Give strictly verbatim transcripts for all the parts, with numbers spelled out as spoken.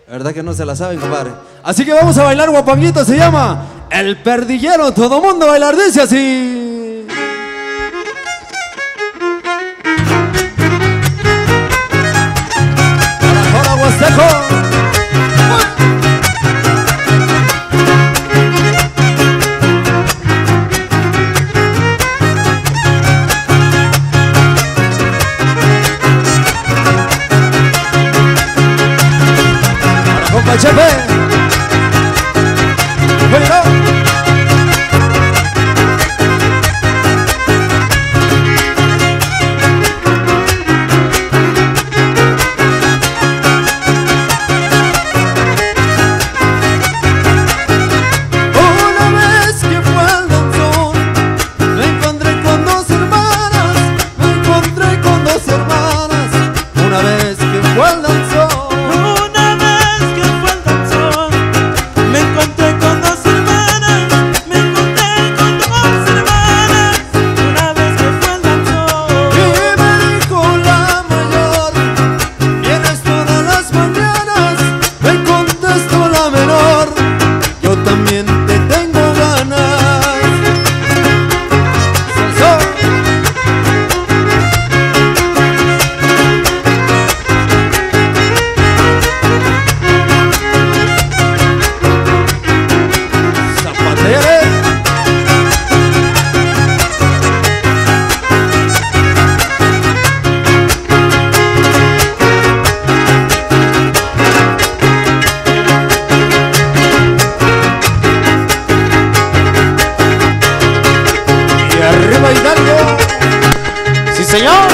¿Verdad que no se la saben, compadre? Así que vamos a bailar, guapanguito, se llama El Perdiguero. Todo mundo a bailar, dice así. Hola, hola, Huasteco. Chepe, bueno. Una vez que fue al danzón, me encontré con dos hermanas, me encontré con dos hermanas. Una vez que fue al danzón. ¡Sí, señor!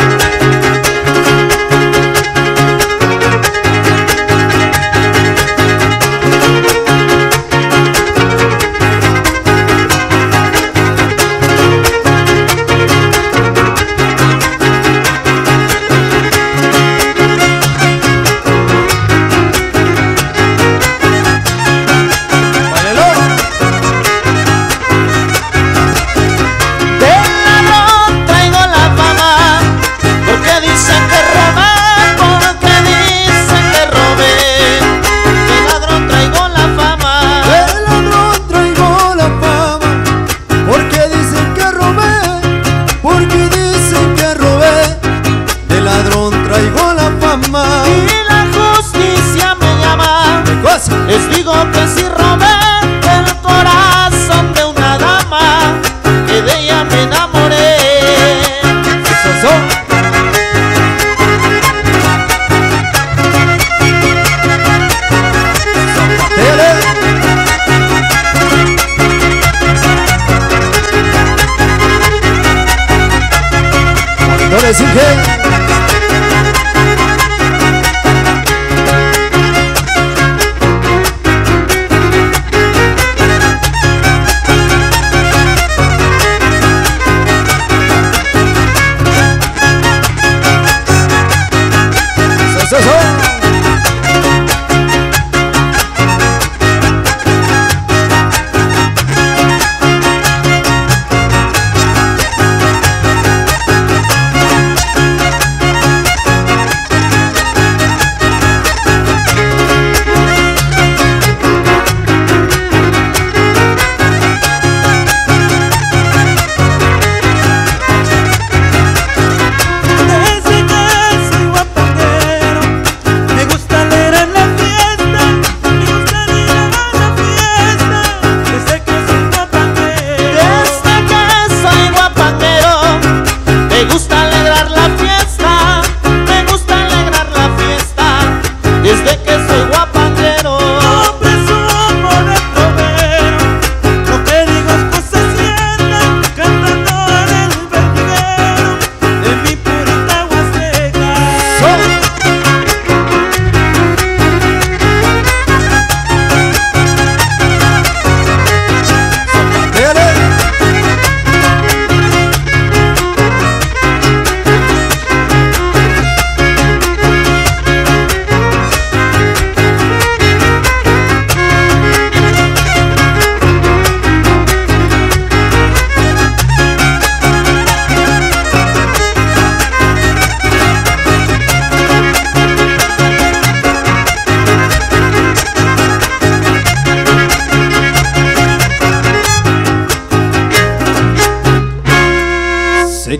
Y la justicia me llama. Les digo que si robé el corazón de una dama, que de ella me enamoré. No le dije.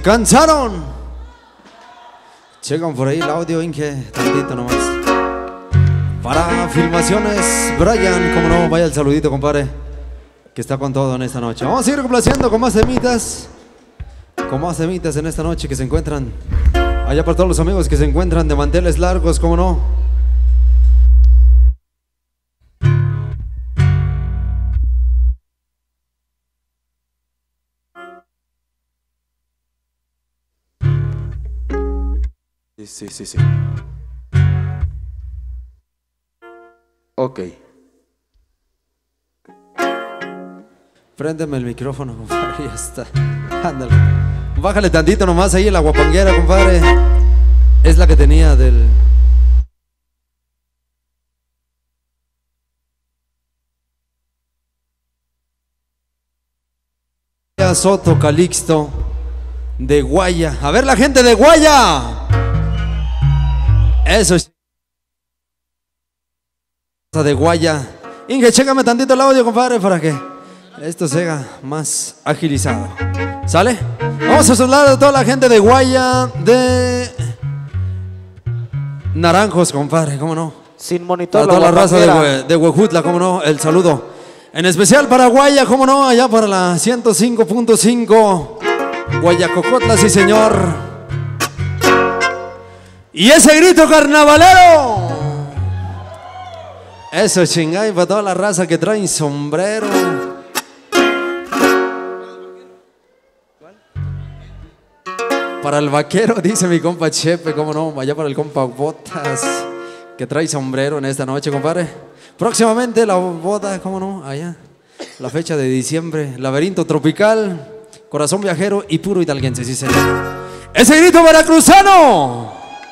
cansaron? Checan por ahí el audio, Inge, tantito nomás. Para filmaciones, Brian, como no, vaya el saludito, compadre, que está con todo en esta noche. Vamos a ir complaciendo con más temitas, con más temitas en esta noche que se encuentran allá para todos los amigos que se encuentran de manteles largos, como no. Sí, sí, sí, sí. Ok. Préndeme el micrófono, compadre, ya está. Ándale. Bájale tantito nomás ahí en la guapanguera, compadre. Es la que tenía del... Soto Calixto de Guaya. A ver la gente de Guaya. Eso es de Guaya. Inge, chécame tantito el audio, compadre, para que esto sea más agilizado. ¿Sale? Vamos a saludar a toda la gente de Guaya, de Naranjos, compadre, ¿cómo no? Sin monitor. A toda la raza de, de Huejutla, ¿cómo no? El saludo. En especial para Guaya, ¿cómo no? Allá para la ciento cinco punto cinco. Guayacocotla, sí señor. Y ese grito carnavalero. Eso chingay para toda la raza que traen sombrero. Para el vaquero, dice mi compa Chepe, cómo no, allá para el compa Botas, que trae sombrero en esta noche, compadre. Próximamente la boda, cómo no, allá, la fecha de diciembre, laberinto tropical, corazón viajero y puro hidalguense, sí señor. Ese grito veracruzano.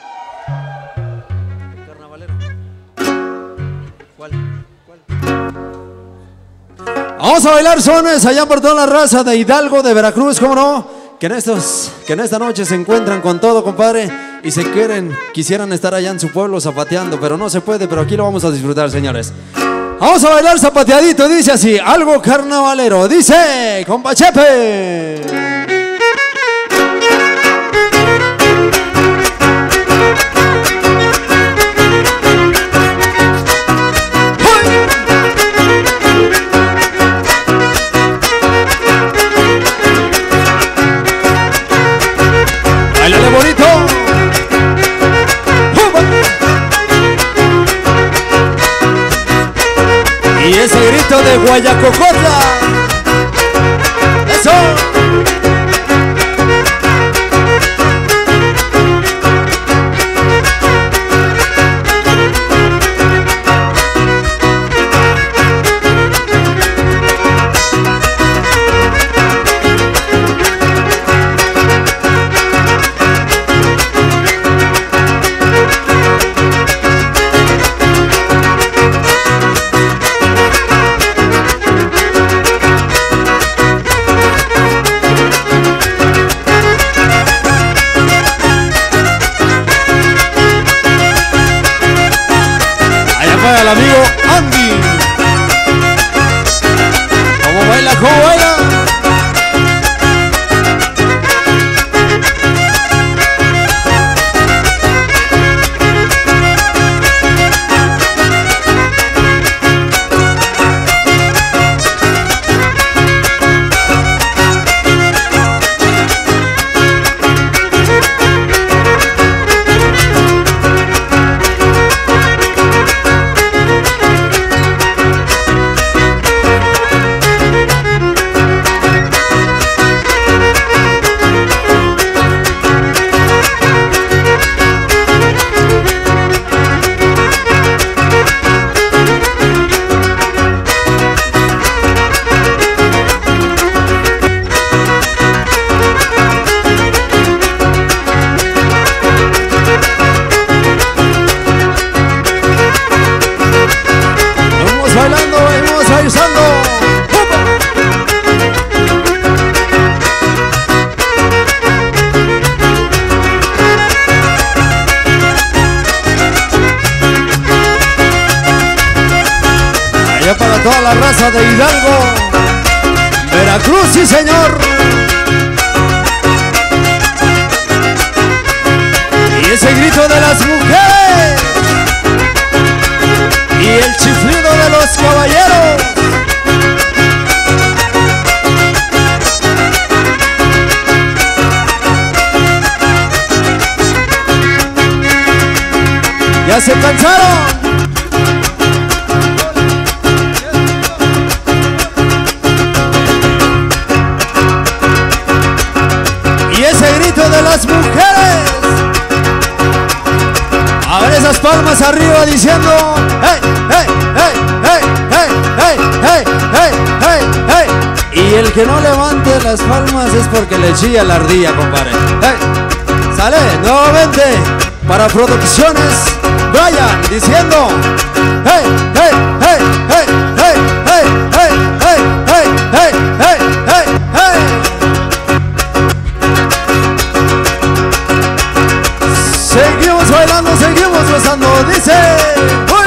Carnavalero. ¿Cuál? ¿Cuál? Vamos a bailar sones allá por toda la raza de Hidalgo, de Veracruz, cómo no. Que en, estos, que en esta noche se encuentran con todo, compadre, y se quieren, quisieran estar allá en su pueblo zapateando, pero no se puede, pero aquí lo vamos a disfrutar, señores. Vamos a bailar zapateadito, dice así, algo carnavalero, dice, compa Chepe. Bonito. Y ese grito de Guayacocotla. Eso. El amigo Andy. ¿Cómo baila? ¿Cómo baila? Para toda la raza de Hidalgo, Veracruz, sí señor. ese grito de las mujeres y el chiflido de los caballeros. ¿Ya se cansaron? Y ese grito de las mujeres. A ver esas palmas arriba diciendo hey, hey, hey, hey, hey, hey, hey, hey, hey, hey. Y el que no levante las palmas es porque le chilla la ardilla, compadre. Hey. Sale nuevamente para Producciones Brian diciendo hey, hey, hey, hey, hey, hey, hey, hey, hey, hey, hey, hey, hey. Seguimos bailando, seguimos gozando, dice uy.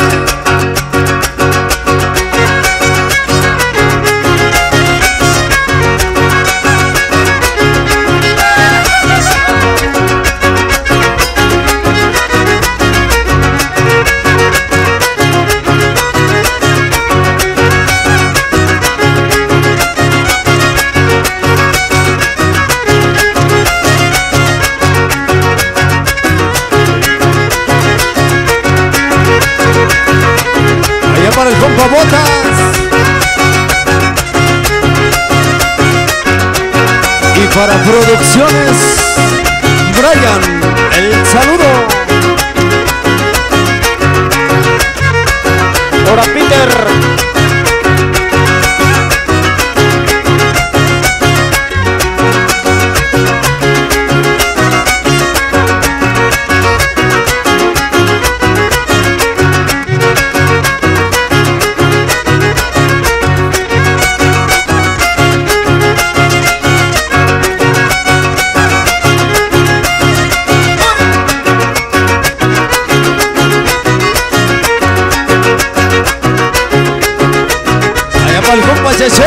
Para el compa Botas y para Producciones Brian, el saludo. Ahora Peter. El compa Cheche.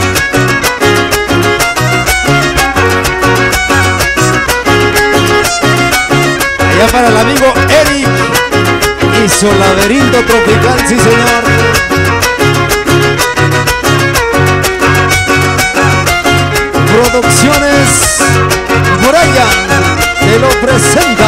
Allá para el amigo Eric y su laberinto tropical, sí señor. Producciones Brian te lo presenta.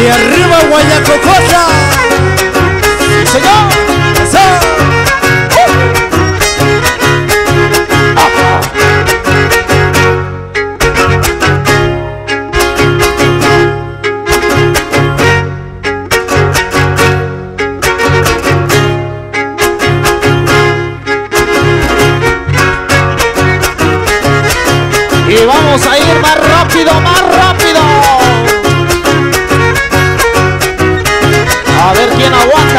Y arriba Guayacocotla. ¡Sí, señor! ¡Eso! Y vamos a ir más rápido, más rápido. A ver quién aguanta.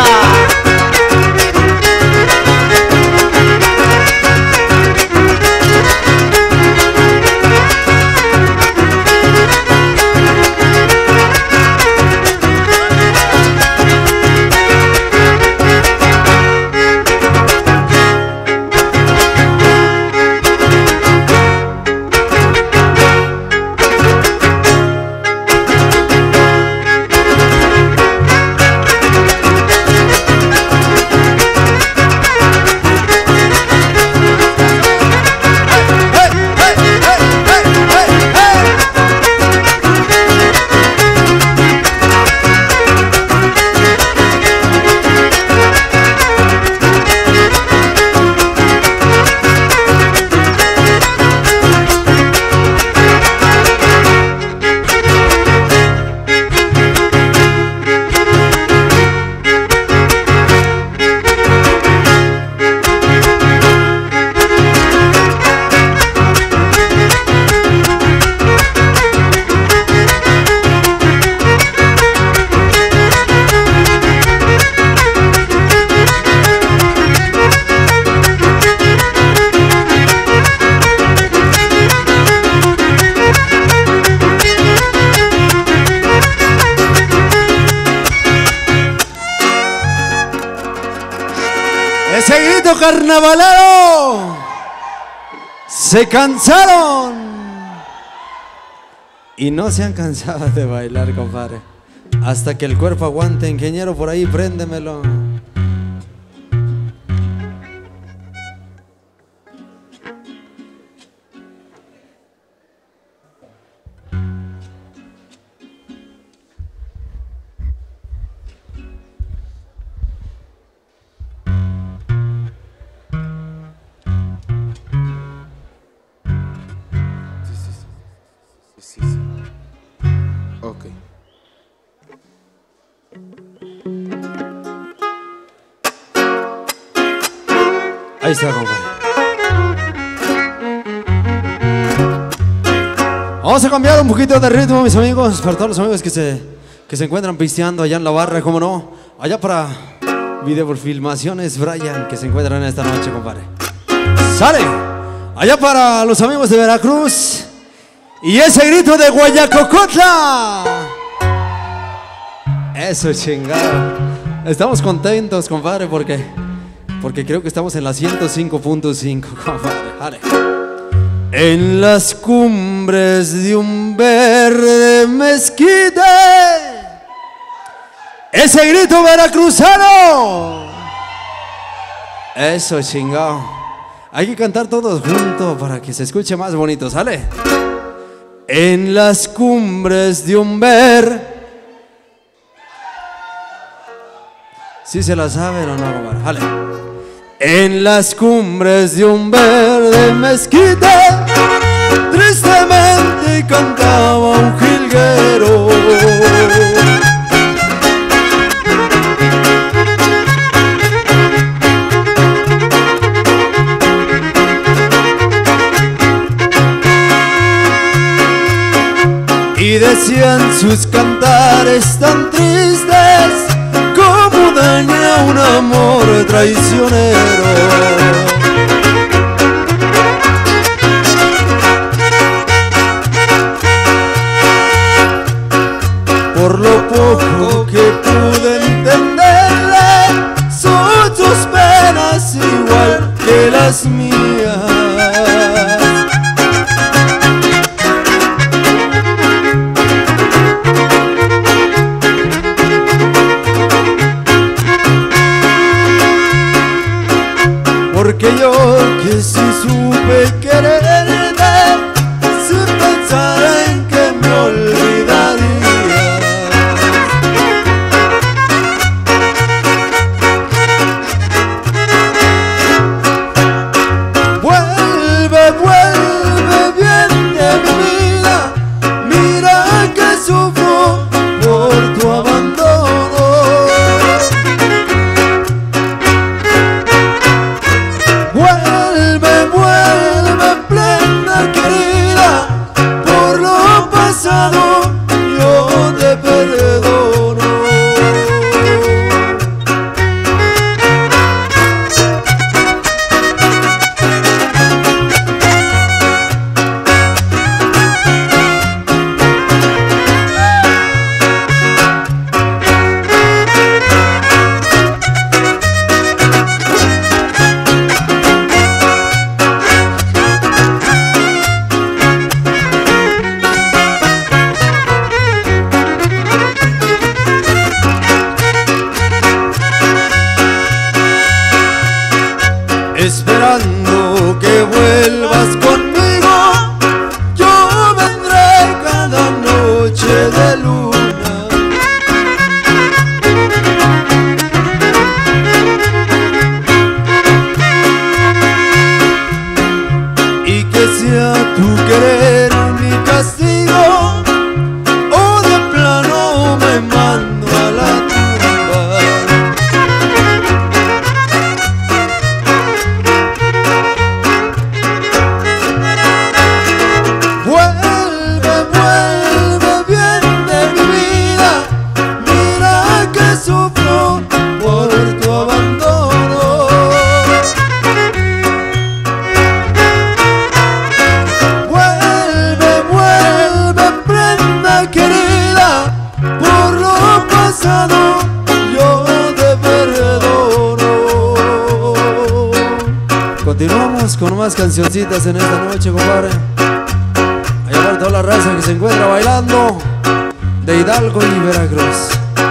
Ese grito carnavalero. Se cansaron. Y no se han cansado de bailar, compadre. Hasta que el cuerpo aguante, ingeniero, por ahí, préndemelo. Sí, sí. Ok. Ahí está, compadre. Vamos a cambiar un poquito de ritmo, mis amigos. Para todos los amigos que se, que se encuentran pisteando allá en la barra, cómo no. Allá para Videofilmaciones Brian, que se encuentran esta noche, compadre. ¡Sale! Allá para los amigos de Veracruz. Y ese grito de Guayacocotla. Eso, chingado. Estamos contentos, compadre, porque porque creo que estamos en la ciento cinco punto cinco, compadre. Dale. En las cumbres de un verde mezquite. Ese grito veracruzano. Eso, chingado. Hay que cantar todos juntos para que se escuche más bonito, ¿sale? En las cumbres de un ver. ¿Sí se la saben o no, compadre? Jale. En las cumbres de un verde mezquite, tristemente cantaba un jilguero. Y decían sus cantares tan tristes, como daña un amor traicionero. Por lo poco que pude entenderle, son sus penas igual que las mías. Porque yo que sí supe quererte, sin pensar en que me olvidarías. pecado yo te perdono. Continuamos con más cancioncitas en esta noche, compadre. Allá para toda la raza que se encuentra bailando de Hidalgo y Veracruz.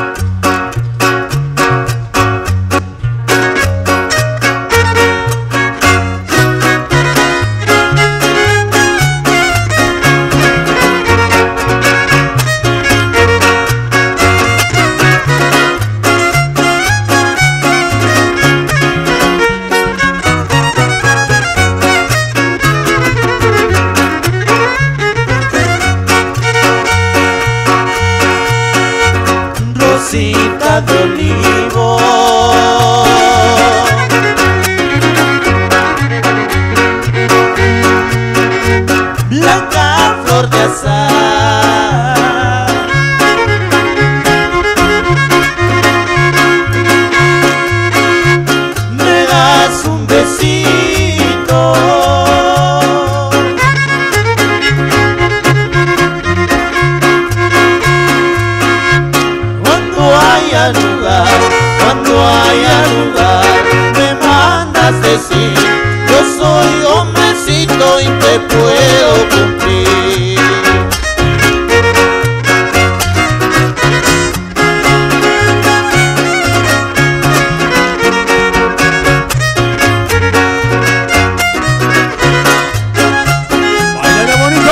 Rosita de olivo, blanca flor de azahar, me das un besito lugar, cuando haya lugar, me mandas decir, yo soy hombrecito y te puedo cumplir. ¡Báilale bonito!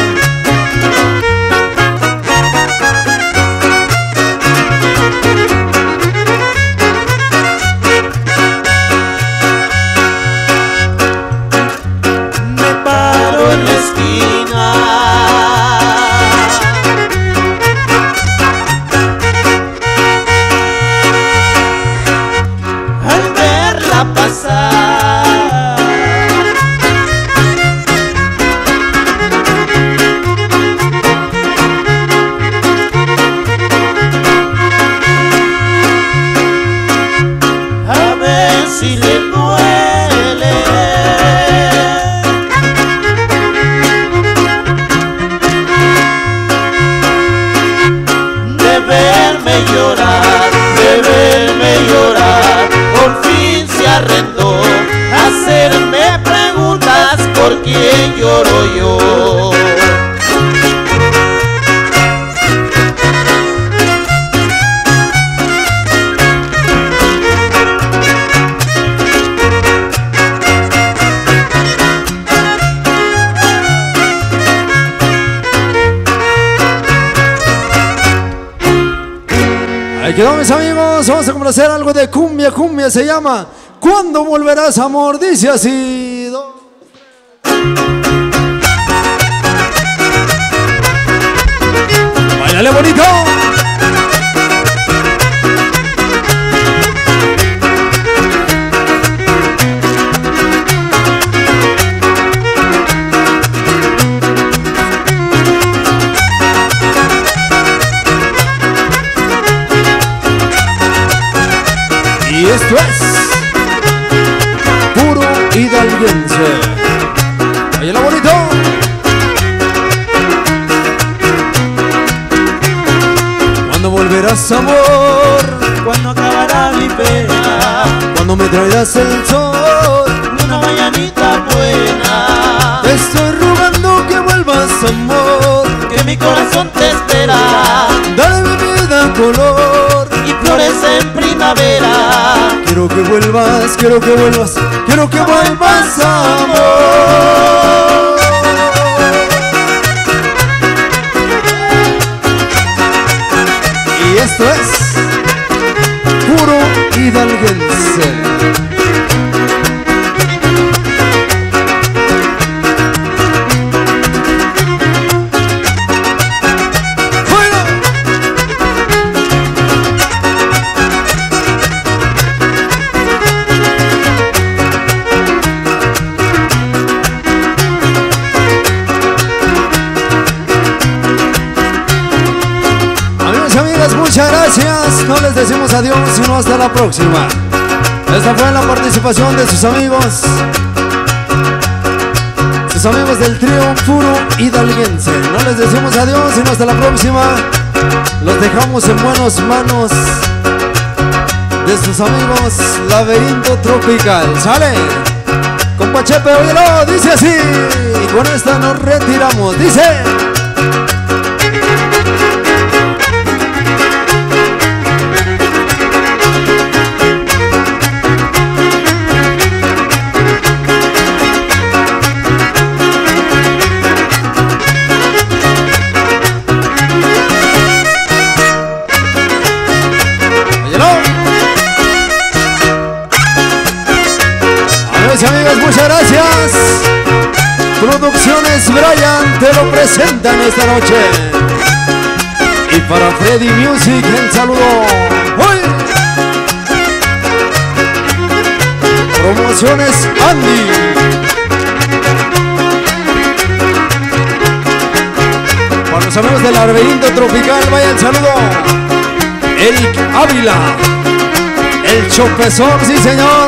En la esquina al verla pasar, a ver si le duele verme llorar, de verme llorar, por fin se arrendó a hacerme preguntas por quién lloro yo. Ahí quedó, mis amigos. Vamos a complacer algo de cumbia. Cumbia se llama ¿Cuándo volverás, amor? Dice así. ¡Báilale bonito! Y esto es puro hidalguense. ¡Báilale bonito! ¿Cuándo volverás, amor? Cuando acabará mi pena, ¿Cuándo me traerás el sol? una mañanita buena, Te estoy rogando que vuelvas, amor, que mi corazón te espera, dale mi vida color y flores en primavera. Quiero que vuelvas, quiero que vuelvas, quiero que vuelvas, amor. Y esto es puro hidalguense. Muchas gracias, no les decimos adiós, sino hasta la próxima. Esta fue la participación de sus amigos, sus amigos del trío Puro Hidalguense. No les decimos adiós, sino hasta la próxima. Los dejamos en buenas manos de sus amigos Laberinto Tropical. ¿Sale? Compa Chepe, óyelo, dice así. Y con esta nos retiramos, dice. Amigas, muchas gracias. Producciones Brian te lo presentan esta noche. Y para Freddy Music el saludo. ¡Uy! Promociones Andy. Para los amigos del Laberinto Tropical vaya el saludo. Eric Ávila, el Chopezón, sí señor.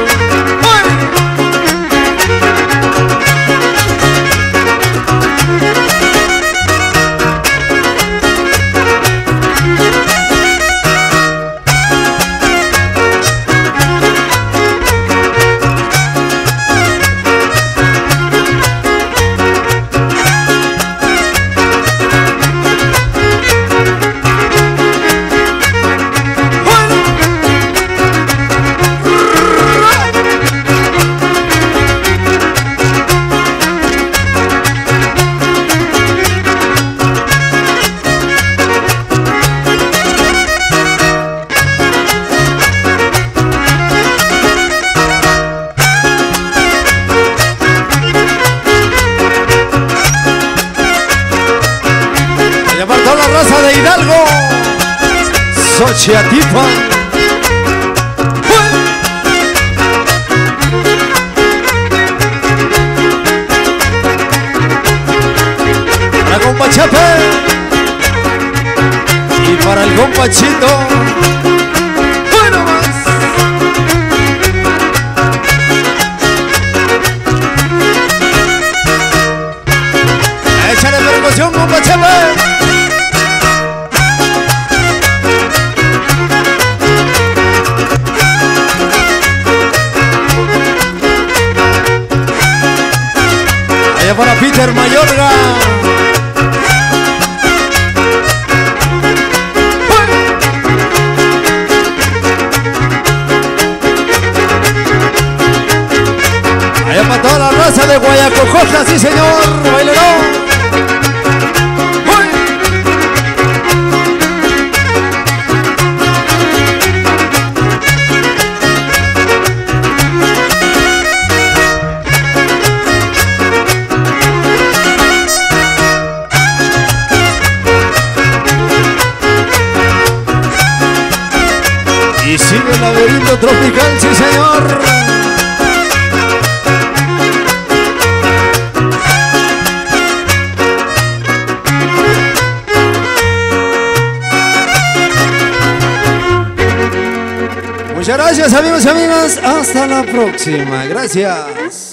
De Hidalgo, Xochiatipa. Para compa Chepe y para el compa Chito. Bueno más. Échale percusión, compa Chepe. Para Peter Mayorga. Allá para toda la raza de Guayacojota, sí señor, bailero. Y sigue el Laberinto Tropical, sí señor. Muchas gracias amigos y amigas. Hasta la próxima. Gracias.